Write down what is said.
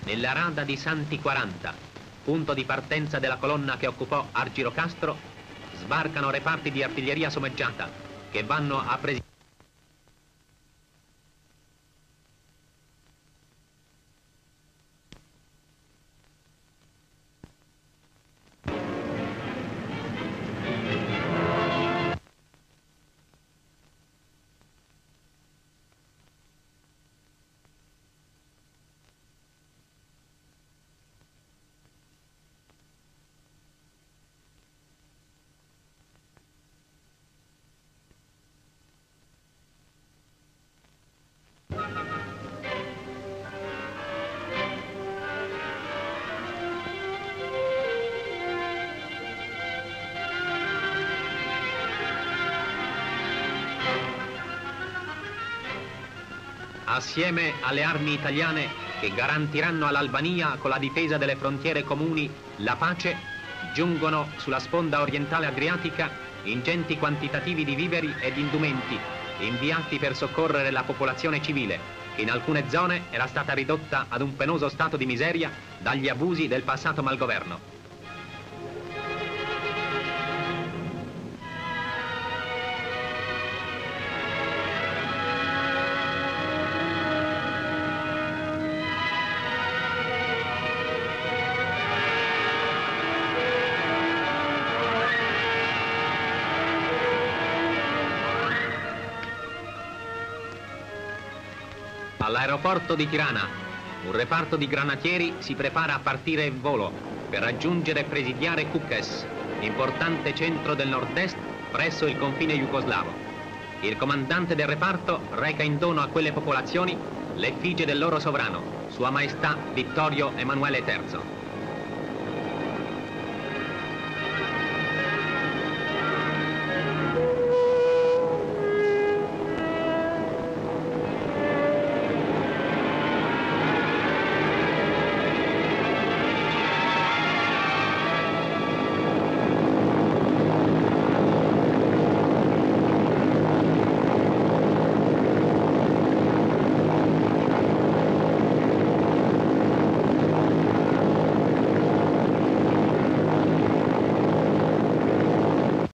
nella rada di Santi 40, punto di partenza della colonna che occupò Argirocastro, sbarcano reparti di artiglieria sommeggiata che vanno a presidiare. Assieme alle armi italiane che garantiranno all'Albania con la difesa delle frontiere comuni la pace, giungono sulla sponda orientale adriatica ingenti quantitativi di viveri ed indumenti inviati per soccorrere la popolazione civile, che in alcune zone era stata ridotta ad un penoso stato di miseria dagli abusi del passato malgoverno. All'aeroporto di Tirana, un reparto di granatieri si prepara a partire in volo per raggiungere e presidiare Kukës, importante centro del nord-est presso il confine jugoslavo. Il comandante del reparto reca in dono a quelle popolazioni l'effigie del loro sovrano, Sua Maestà Vittorio Emanuele III.